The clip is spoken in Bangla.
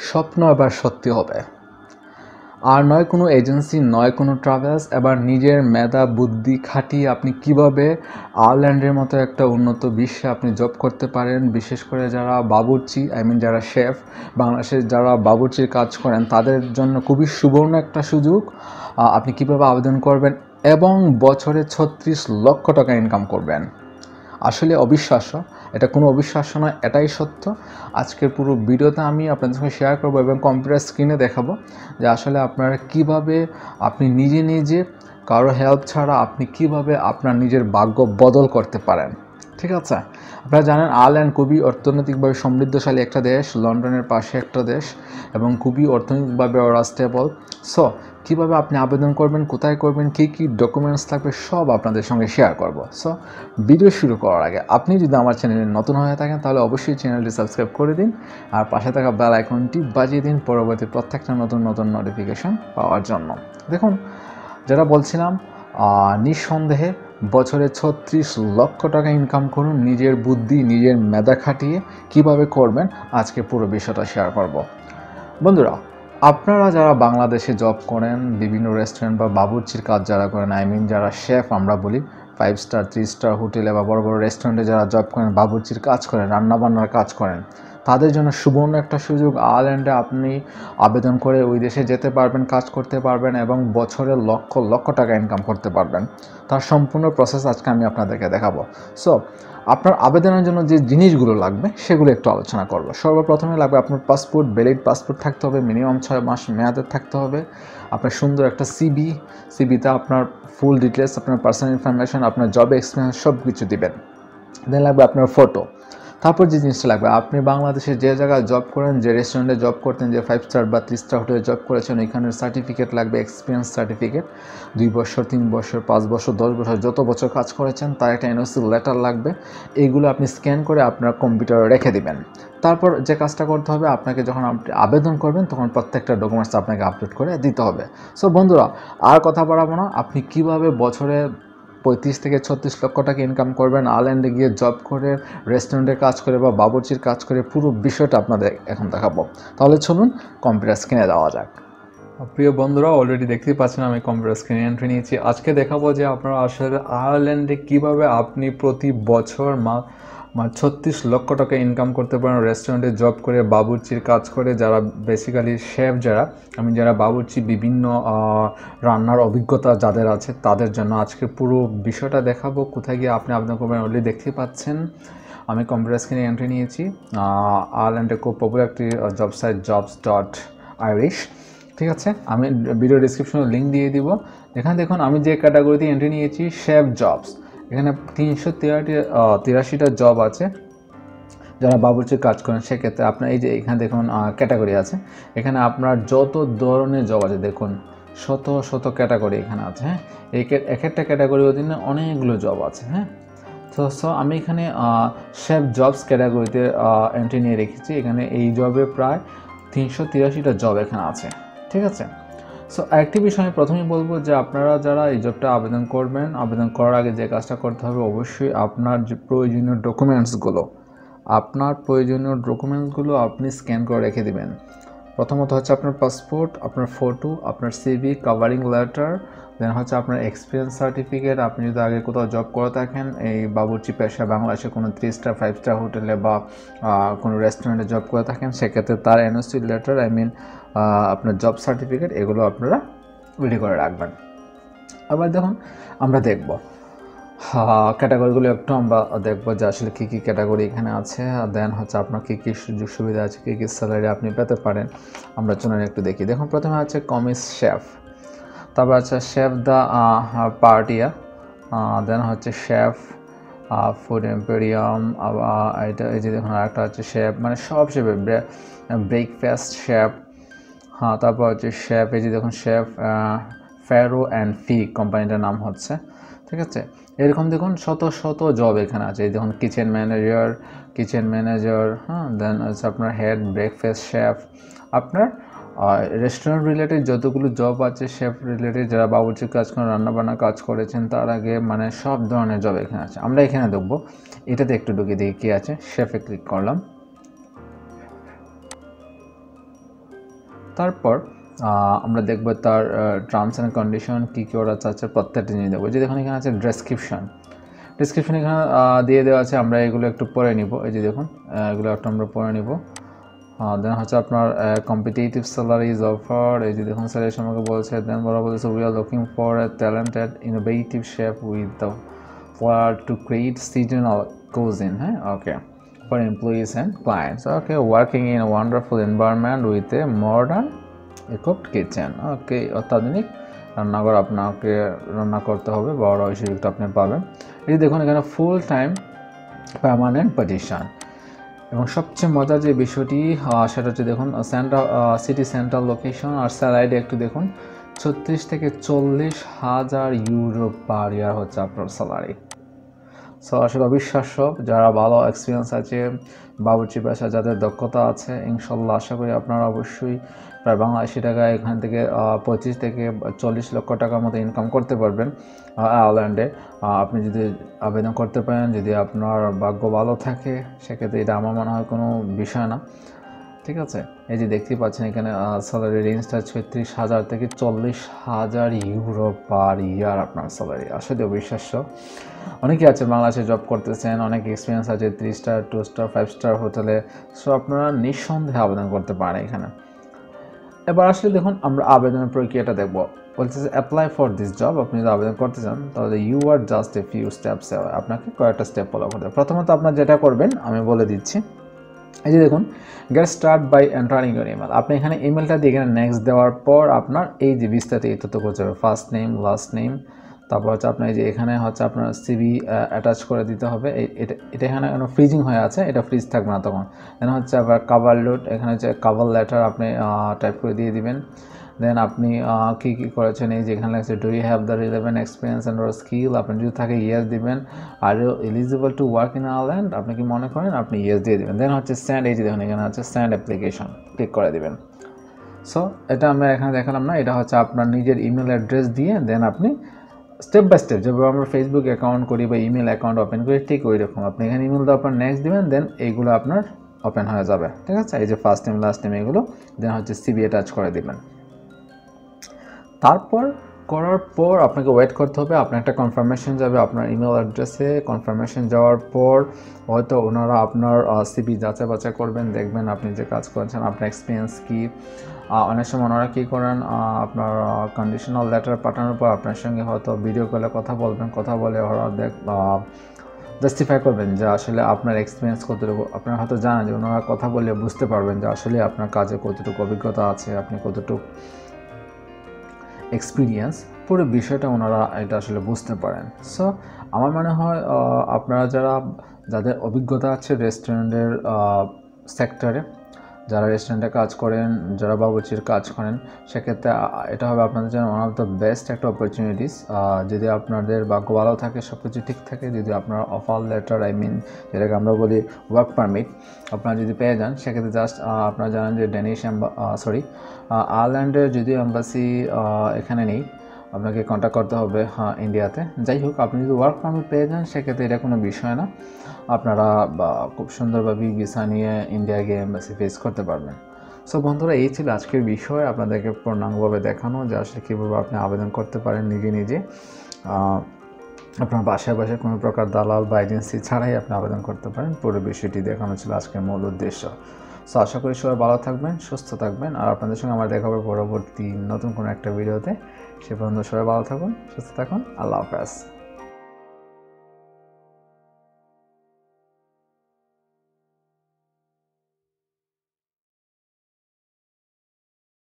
স্বপ্ন এবার সত্যি হবে। আর নয় কোনো এজেন্সি, নয় কোনো ট্রাভেলস, এবার নিজের মেধা বুদ্ধি খাটিয়ে আপনি কিভাবে আয়ারল্যান্ডের মতো একটা উন্নত বিশ্বে আপনি জব করতে পারেন। বিশেষ করে যারা বাবুর্চি, যারা শেফ, বাংলাদেশে যারা বাবুর্চির কাজ করেন তাদের জন্য খুবই সুবর্ণ একটা সুযোগ। আপনি কিভাবে আবেদন করবেন এবং বছরে 36 লক্ষ টাকা ইনকাম করবেন। আসলে অবিশ্বাস্য, এটা কোনো অবিশ্বাস্য নয়, এটাই সত্য। আজকের পুরো ভিডিওতে আমি আপনাদের সঙ্গে শেয়ার করব এবং কম্পিউটার স্ক্রিনে দেখাবো যে আসলে আপনারা কিভাবে আপনি নিজে নিজে কারো হেল্প ছাড়া আপনি কিভাবে আপনার নিজের ভাগ্য বদল করতে পারেন। ঠিক আছে, আপনারা জানেন আয়ারল্যান্ড খুবই অর্থনৈতিকভাবে সমৃদ্ধশালী একটা দেশ, লন্ডনের পাশে একটা দেশ এবং খুবই অর্থনৈতিকভাবে ওরা স্টেবল। সো কীভাবে আপনি আবেদন করবেন, কোথায় করবেন, কী কী ডকুমেন্টস লাগবে সব আপনাদের সঙ্গে শেয়ার করব। সো ভিডিও শুরু করার আগে আপনি যদি আমার চ্যানেলে নতুন হয়ে থাকেন তাহলে অবশ্যই চ্যানেলটি সাবস্ক্রাইব করে দিন আর পাশে থাকা বেল আইকনটি বাজিয়ে দিন পরবর্তী প্রত্যেকটা নতুন নতুন নোটিফিকেশন পাওয়ার জন্য। দেখুন, যেটা বলছিলাম, নিঃসন্দেহে বছরে 36 লক্ষ টাকা ইনকাম করুন নিজের বুদ্ধি, নিজের মেধা খাটিয়ে। কীভাবে করবেন আজকে পুরো বিষয়টা শেয়ার করব। বন্ধুরা, আপনারা যারা বাংলাদেশে জব করেন, বিভিন্ন রেস্টুরেন্ট বা বাবুর্চির কাজ যারা করেন, যারা শেফ আমরা বলি, 5 স্টার 3 স্টার হোটেলে বা বড় বড় রেস্টুরেন্টে যারা জব করেন, বাবুর্চির কাজ করেন, রান্নাবান্নার কাজ করেন, তাদের জন্য সুবর্ণ একটা সুযোগ। আয়ারল্যান্ডে আপনি আবেদন করে ওই দেশে যেতে পারবেন, কাজ করতে পারবেন এবং বছরে লক্ষ লক্ষ টাকা ইনকাম করতে পারবেন। তার সম্পূর্ণ প্রসেস আজকে আমি আপনাদেরকে দেখাবো। সো আপনার আবেদনের জন্য যে জিনিসগুলো লাগবে সেগুলো একটু আলোচনা করব। সর্বপ্রথমে লাগবে আপনার পাসপোর্ট, ভ্যালিড পাসপোর্ট থাকতে হবে, মিনিমাম 6 মাস মেয়াদের থাকতে হবে। আপনার সুন্দর একটা সিবিতে আপনার ফুল ডিটেলস, আপনার পার্সোনাল ইনফরমেশন, আপনার জব এক্সপিরিয়েন্স সব কিছু দিবেন। দেন লাগবে আপনার ফটো। তারপর যে জিনিসটা লাগবে, আপনি বাংলাদেশে যে জায়গায় জব করেন, যে রেস্টুরেন্টে জব করতেন, যে 5 স্টার বা 3 স্টার হোটেলে জব করেছেন, ওইখানের সার্টিফিকেট লাগবে, এক্সপিরিয়েন্স সার্টিফিকেট। 2 বছর, 3 বছর, 5 বছর, 10 বছর, যত বছর কাজ করেছেন তার একটা এনওসি লেটার লাগবে। এইগুলো আপনি স্ক্যান করে আপনার কম্পিউটারে রেখে দিবেন। তারপর যে কাজটা করতে হবে, আপনাকে যখন আপনি আবেদন করবেন তখন প্রত্যেকটা ডকুমেন্টস আপনাকে আপলোড করে দিতে হবে। সো বন্ধুরা, আর কথা বাড়াবো না, আপনি কিভাবে বছরে 35 থেকে 36 লক্ষ টাকা ইনকাম করবেন আয়ারল্যান্ডে গিয়ে জব করে, রেস্টুরেন্টে কাজ করে বা বাবুর্চির কাজ করে, পুরো বিষয়টা আপনাদের এখন দেখাবো। তাহলে চলুন কম্পিউটার স্ক্রিনে যাওয়া যাক। প্রিয় বন্ধুরা, অলরেডি দেখতেই পাচ্ছেন আমি কম্পিউটার স্ক্রিনে এন্ট্রি নিয়েছি। আজকে দেখাবো যে আপনারা আসলে আয়ারল্যান্ডে কীভাবে আপনি প্রতি বছর 36 লক্ষ টাকা ইনকাম করতে পারেন রেস্টুরেন্টে জব করে, বাবুর্চির কাজ করে, যারা বেসিক্যালি শেফ, যারা বাবুর্চি, বিভিন্ন রান্নার অভিজ্ঞতা যাদের আছে তাদের জন্য আজকে পুরো বিষয়টা দেখাবো। কোথায় গিয়ে আপনি আবেদন করবেন অলরেডি দেখতেই পাচ্ছেন আমি কম্পিউটার স্ক্রিনে এন্ট্রি নিয়েছি। আয়ারল্যান্ডে খুব পপুলার একটি জব সাইট Jobs.ie। ঠিক আছে, আমি ভিডিও ডিসক্রিপশনে লিঙ্ক দিয়ে দিব। এখানে দেখুন আমি যে ক্যাটাগরিতে এন্ট্রি নিয়েছি, শেফ জবস। এখানে 383টা জব আছে যারা বাবুর্চির কাজ করেন। সেক্ষেত্রে আপনার এই যে এখানে দেখুন ক্যাটাগরি আছে, এখানে আপনার যত ধরনের জব আছে দেখুন, শত শত ক্যাটাগরি এখানে আছে। হ্যাঁ, এক একটা ক্যাটাগরির অধীনে অনেকগুলো জব আছে। হ্যাঁ, সো আমি এখানে শেফ জবস ক্যাটাগরিতে এন্ট্রি নিয়ে রেখেছি। এখানে এই জবে প্রায় 383টা জব এখানে আছে। ঠিক আছে, সো আরেকটি বিষয় আমি প্রথমেই বলবো যে আপনারা যারা এই জবটা আবেদন করবেন, আবেদন করার আগে যে কাজটা করতে হবে, অবশ্যই আপনার যে প্রয়োজনীয় ডকুমেন্টসগুলো আপনি স্ক্যান করে রেখে দেবেন। প্রথমত হচ্ছে আপনার পাসপোর্ট, আপনার ফটো, আপনার সিভি, কাভারিং লেটার, দেন হচ্ছে আপনার এক্সপিরিয়েন্স সার্টিফিকেট। আপনি যদি আগে কোথাও জব করে থাকেন, এই বাবুর্চি পেশা বাংলাদেশে কোনো 3 স্টার 5 স্টার হোটেলে বা কোনো রেস্টুরেন্টে জব করে থাকেন, সেক্ষেত্রে তার এনওসি লেটার, আপনার জব সার্টিফিকেট, এগুলো আপনারা রেডি করে রাখবেন। আবার দেখুন, আমরা দেখব ক্যাটাগরিগুলো একটু আমরা দেখবো যে আসলে কী কী ক্যাটাগরি এখানে আছে, দেন হচ্ছে আপনার কী কী সুযোগ সুবিধা আছে, কী কী স্যালারি আপনি পেতে পারেন, আমরা চলুন একটু দেখি। দেখুন, প্রথমে আছে কমিস শেফ, তারপর আছে শেফ দ্য পার্টিয়া, দেন হচ্ছে শেফ ফুড এম্পেরিয়াম, এটা এই যে দেখুন আরেকটা হচ্ছে শেফ, মানে সব শেফে ব্রেকফাস্ট শেফ। হ্যাঁ, তারপর হচ্ছে শেফ, এই যে দেখুন শেফ ফ্যারো অ্যান্ড ফি কোম্পানিটার নাম হচ্ছে। ঠিক আছে, এরকম দেখুন শত শত জব এখানে আছে। এই দেখুন কিচেন ম্যানেজার, হ্যাঁ, দেন হচ্ছে আপনার হেড ব্রেকফাস্ট শেফ। আপনার রেস্টুরেন্ট রিলেটেড যতগুলো জব আছে, শেফ রিলেটেড, যারা বাবুর্চির কাজ করেন, রান্নাবান্না কাজ করেছেন তার আগে, মানে সব ধরনের জব এখানে আছে। আমরা এখানে দেখবো, এটাতে একটু ঢুকে দেখি কী আছে। শেফে ক্লিক করলাম। তারপর আমরা দেখব তার টার্মস অ্যান্ড কন্ডিশন কী কী ওরা চাচ্ছে প্রত্যেকটা জিনিস দেখবো। যে দেখুন এখানে আছে ডেসক্রিপশন এখানে দিয়ে দেওয়া আছে, আমরা এগুলো একটু পড়ে নিব। এই যে দেখুন এগুলো একটু আমরা পড়ে নিব। দেন হচ্ছে আপনার কম্পিটিটিভ স্যালারি ইজ অফার। এই যে দেখুন স্যালারি সম্পর্কে বলছে। দেন বলা বলছে we are looking for a talented innovative chef with the for to create seasonal cuisine, হ্যাঁ, ওকে, for employees and clients. Okay, working in a wonderful environment with a modern equipped kitchen. Okay, অত্যাধুনিক রান্নাঘর আপনাকে রান্না করতে হবে, বড় ওই সুযোগটা আপনি পাবেন। এই দেখুন এখানে ফুল টাইম পার্মানেন্ট পজিশন, এবং সবচেয়ে মজার যে বিষয়টি সেটা হচ্ছে দেখুন সিটি সেন্ট্রাল লোকেশন। আর স্যালারি একটু দেখুন 36 থেকে 40,000 ইউরো পার ইয়ার হচ্ছে আপনার স্যালারি। সো আসলে অবিশ্বাস্য। যারা ভালো এক্সপিরিয়েন্স আছে, বাবুর্চি পেশা যাদের দক্ষতা আছে, ইনশাল্লাহ আশা করি আপনারা অবশ্যই প্রায় বাংলাদেশি টাকা এখান থেকে 25 থেকে 40 লক্ষ টাকার মতো ইনকাম করতে পারবেন আয়ারল্যান্ডে। আপনি যদি আবেদন করতে পারেন, যদি আপনার ভাগ্য ভালো থাকে, সেক্ষেত্রে এটা আমার মনে হয় কোনো বিষয় না। ঠিক আছে, এই যে দেখতেই পাচ্ছেন এখানে স্যালারি রেঞ্জটা 36,000 থেকে 40,000 ইউরো পার ইয়ার আপনার স্যালারি। আসলে অবিশ্বাস্য। অনেকে আছে বাংলাদেশে জব করতেছেন, অনেক এক্সপিরিয়েন্স আছে 3 স্টার 2 স্টার 5 স্টার হোটেলে। সো আপনারা নিঃসন্দেহে আবেদন করতে পারেন এখানে। এবার আসলে দেখুন আমরা আবেদনের প্রক্রিয়াটা দেখব। বলছে যে অ্যাপ্লাই ফর দিস জব। আপনি যদি আবেদন করতে চান তাহলে you are just a few steps. আপনাকে কয়েকটা স্টেপ ফলো করতে হবে। প্রথমত আপনার যেটা করবেন আমি বলে দিচ্ছি। এই যে দেখুন get started by entering your email. আপনি এখানে ইমেলটা দিয়ে এখানে নেক্সট দেওয়ার পর আপনার এই যে বিস্তারিত এই তথ্য করতে হবে, ফার্স্ট নেম, লাস্ট নেম, তারপর হচ্ছে আপনার এই যে এখানে হচ্ছে আপনার সিভি অ্যাটাচ করে দিতে হবে। এটা এখানে ফ্রিজিং হয়ে আছে, এটা ফ্রিজ থাকবে না তখন। এখানে হচ্ছে আবার কাভার লোড, এখানে হচ্ছে কাভার লেটার আপনি টাইপ করে দিয়ে দিবেন। দেন আপনি কী কী করেছেন, এই যে এখানে লাগছে do you have the relevant experience and skill. আপনি যদি থাকে ইয়েস দিবেন। Are you eligible to work in Ireland, আপনি কি মনে করেন, আপনি ইয়েস দিয়ে দেবেন। দেন হচ্ছে স্যান্ড, এই যে দেখুন এখানে হচ্ছে স্যান্ড অ্যাপ্লিকেশন ক্লিক করে দেবেন। সো এটা আমরা এখানে দেখালাম না, এটা হচ্ছে আপনার নিজের ইমেল অ্যাড্রেস দিয়ে দেন আপনি স্টেপ বাই স্টেপ যেভাবে আমরা ফেসবুক অ্যাকাউন্ট করি বা ইমেল অ্যাকাউন্ট ওপেন করি ঠিক ওই রকম আপনি এখানে ইমেল দেওয়ার পর নেক্সট দিবেন। দেন এইগুলো আপনার ওপেন হয়ে যাবে। ঠিক আছে, এই যে ফার্স্ট নেম লাস্ট নেম এগুলো, দেন হচ্ছে সিভি অ্যাটাচ করে দিবেন। তারপর করার পর আপনাকে ওয়েট করতে হবে, আপনার একটা কনফার্মেশন যাবে আপনার ইমেল অ্যাড্রেসে। কনফার্মেশন যাওয়ার পর হয়তো ওনারা আপনার সিভি যাচাই বাছাই করবেন, দেখবেন আপনি যে কাজ করছেন আপনার এক্সপিরিয়েন্স কী। অনেক সময় ওনারা কী করেন, আপনার কন্ডিশনাল লেটার পাঠানোর পর আপনার সঙ্গে হয়তো ভিডিও কলে কথা বলবেন, কথা বলে ওরা জাস্টিফাই করবেন যে আসলে আপনার এক্সপিরিয়েন্স কতটুকু। আপনারা হয়তো জানেন যে ওনারা কথা বলে বুঝতে পারবেন যে আসলে আপনার কাজে কতটুকু অভিজ্ঞতা আছে, আপনি কতটুকু এক্সপিরিয়েন্স, পুরো বিষয়টা ওনারা এটা আসলে বুঝতে পারেন। সো আমার মনে হয় আপনারা যাদের অভিজ্ঞতা আছে রেস্টুরেন্টের সেক্টরে, যারা রেস্টুরেন্টে কাজ করেন, যারা বাবুর্চির কাজ করেন, সেক্ষেত্রে এটা হবে আপনাদের জন্য ওয়ান অফ দ্য বেস্ট একটা অপরচুনিটিস। যদি আপনাদের ভাগ্য ভালো থাকে, সব কিছু ঠিক থাকে, যদি আপনার অফার লেটার যেটাকে আমরা বলি ওয়ার্ক পারমিট আপনারা যদি পেয়ে যান, সেক্ষেত্রে জাস্ট আপনারা জানেন যে আয়ারল্যান্ডের যদি এম্বাসি এখানে নেই, আপনাকে কন্ট্যাক্ট করতে হবে ইন্ডিয়াতে। যাই হোক, আপনি যদি ওয়ার্ক পারমিট পেয়ে যান সেক্ষেত্রে এটা কোনো বিষয় না, আপনারা খুব সুন্দরভাবে ভিসা নিয়ে ইন্ডিয়া গিয়ে এম্বাসি ফেস করতে পারবেন। সো বন্ধুরা, এই ছিল আজকের বিষয়, আপনাদেরকে পূর্ণাঙ্গভাবে দেখানো যে আসলে কীভাবে আপনি আবেদন করতে পারেন নিজে নিজে। আপনার বাসায় কোনো প্রকার দালাল বা এজেন্সি ছাড়াই আপনি আবেদন করতে পারেন। পুরো বিষয়টি দেখানো ছিল আজকের মূল উদ্দেশ্য। সো আশা করি সবাই ভালো থাকবেন, সুস্থ থাকবেন, আর আপনাদের সঙ্গে আমার দেখা হবে পরবর্তী নতুন কোনো একটা ভিডিওতে। সে পর্যন্ত সবাই ভালো থাকুন, সুস্থ থাকুন, আল্লাহ হাফেজ।